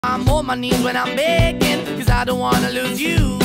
I'm on my knees when I'm begging, 'cause I don't wanna lose you.